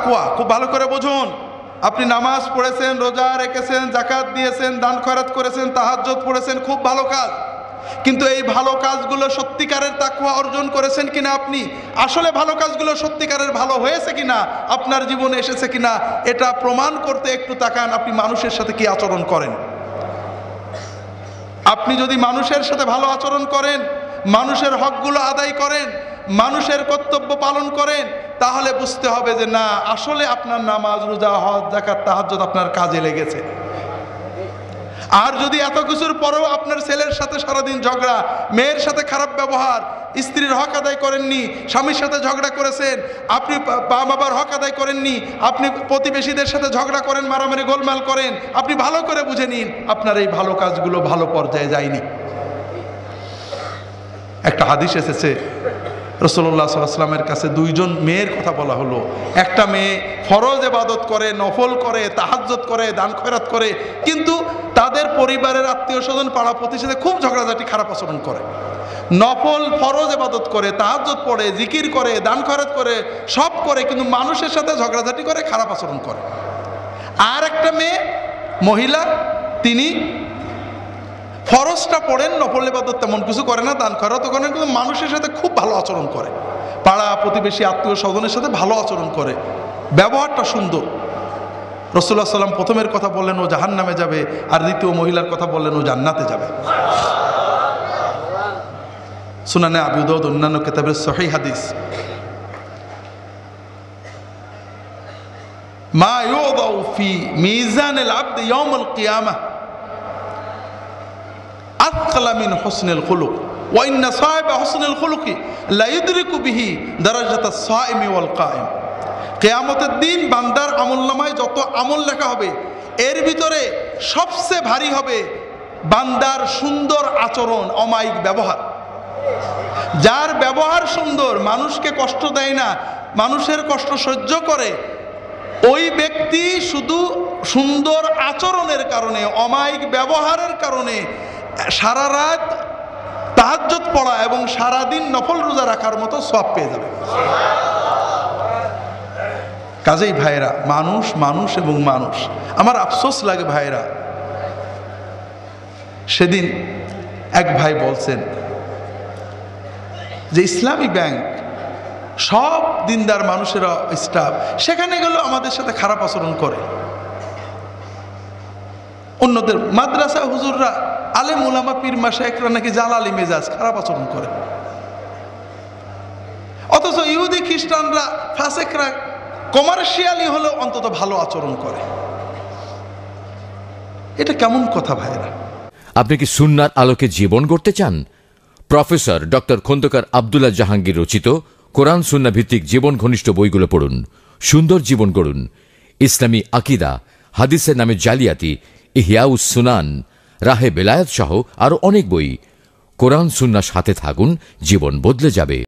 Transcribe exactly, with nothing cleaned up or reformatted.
তাকওয়া খুব ভালো করে বুঝুন। আপনি নামাজ পড়েছেন, রোজা রেখেছেন, যাকাত দিয়েছেন, দান খয়রাত করেছেন, তাহাজ্জুদ পড়েছেন, খুব ভালো কাজ। কিন্তু এই ভালো কাজগুলো সত্যিকারের তাকওয়া অর্জন করেছেন কিনা, আপনি আসলে ভালো কাজগুলো সত্যিকারের ভালো হয়েছে কিনা, আপনার জীবনে এসেছে কিনা, এটা প্রমাণ করতে একটু তাকান আপনি মানুষের সাথে কি আচরণ করেন। আপনি যদি মানুষের সাথে ভালো আচরণ করেন, মানুষের হকগুলো আদায় করেন, মানুষের কর্তব্য পালন করেন, তাহলে বুঝতে হবে যে না, আসলে আপনার নামাজ, রোজা, হজ, যাকাত, তাহাজ্জুদ আপনার কাজে লেগেছে। আর যদি এত কিছুর পরেও আপনার ছেলের সাথে সারাদিন ঝগড়া, মেয়ের সাথে খারাপ ব্যবহার, স্ত্রীর হক আদায় করেননি, স্বামীর সাথে ঝগড়া করেছেন, আপনি মা বাবার হক আদায় করেননি, আপনি প্রতিবেশীদের সাথে ঝগড়া করেন, মারামারি গোলমাল করেন, আপনি ভালো করে বুঝে নিন আপনার এই ভালো কাজগুলো ভালো পর্যায়ে যায়নি। একটা হাদিস এসেছে, রাসূলুল্লাহ সাল্লাল্লাহু আলাইহি ওয়াসাল্লামের কাছে দুইজন মেয়ের কথা বলা হলো। একটা মেয়ে ফরজ ইবাদত করে, নফল করে, তাহাজ্জুদ করে, দান খয়রাত করে, কিন্তু তাদের পরিবারের আত্মীয় স্বজন, পাড়া প্রতিবেশীদের খুব ঝগড়াঝাটি, খারাপ আচরণ করে। নফল ফরজ ইবাদত করে, তাহাজ্জুদ পড়ে, জিকির করে, দান খয়রাত করে, সব করে, কিন্তু মানুষের সাথে ঝগড়াঝাটি করে, খারাপ আচরণ করে। আর একটা মেয়ে মহিলা, তিনি ফরজটা পড়েন, নফল ইবাদত তেমন কিছু করে না, দান খয়রাত করে না, কিন্তু মানুষের সাথে খুব ভালো আচরণ করে, পাড়া প্রতিবেশী আত্মীয় স্বজনের সাথে ভালো আচরণ করে, ব্যবহারটা সুন্দর। রাসূলুল্লাহ সাল্লাল্লাহু আলাইহি ওয়াসাল্লাম প্রথমের কথা বললেন ও জাহান্নামে যাবে, আর দ্বিতীয় মহিলার কথা বললেন ও জান্নাতে যাবে। সুনানে আবু দাউদ অন্যান্য কিতাবের সহিহ হাদিস। মা ইউদাউ ফি মিজানিল আবদ ইয়াউমুল কিয়ামাহ আথকালা মিন হুসনিল খুলুক ওয়া ইন্না সাহিবা হুসনিল খুলুকি লা ইউদরিকু বিহি দারাজাতাস সাইমি ওয়াল কায়েম। কিয়ামতের দিন বান্দার আমলনামায় যত আমল লেখা হবে, এর ভিতরে সবচেয়ে ভারী হবে বান্দার সুন্দর আচরণ, অমায়িক ব্যবহার। যার ব্যবহার সুন্দর, মানুষকে কষ্ট দেয় না, মানুষের কষ্ট সহ্য করে, ওই ব্যক্তি শুধু সুন্দর আচরণের কারণে, অমায়িক ব্যবহারের কারণে সারা রাত তাহাজ্জুদ পড়া এবং সারাদিন নফল রোজা রাখার মতো সওয়াব পেয়ে যাবে। কাজেই ভাইরা, মানুষ মানুষ এবং মানুষ। আমার আফসোস লাগে ভাইরা, সেদিন এক ভাই বলছেন যে ইসলামী ব্যাংক সব দিনদার মানুষেরা স্টাফ, সেখানে গেলেও আমাদের সাথে খারাপ আচরণ করে। অন্যদের মাদ্রাসা হুজুররা, আলেম উলামা, পীর মাশায়েখরা নাকি জালালি মেজাজ, খারাপ আচরণ করে। অথচ ইহুদি খ্রিস্টানরা, ফাসেকরা কমার্শিয়ালি হলেও অন্তত ভালো আচরণ করে। এটা কেমন কথা ভাইরা? আপনি কি সুন্নার আলোকে জীবন গড়তে চান? প্রফেসর ডক্টর খন্দকার আব্দুল্লাহ জাহাঙ্গীর রচিত কোরআন সুন্না ভিত্তিক জীবন ঘনিষ্ঠ বইগুলো পড়ুন, সুন্দর জীবন গড়ুন। ইসলামী আকিদা, হাদিসের নামে জালিয়াতি, ইহয়াউস সুনান, রাহে বেলায়েত সহ আরো অনেক বই। কোরআন সুন্নার সাথে থাকুন, জীবন বদলে যাবে।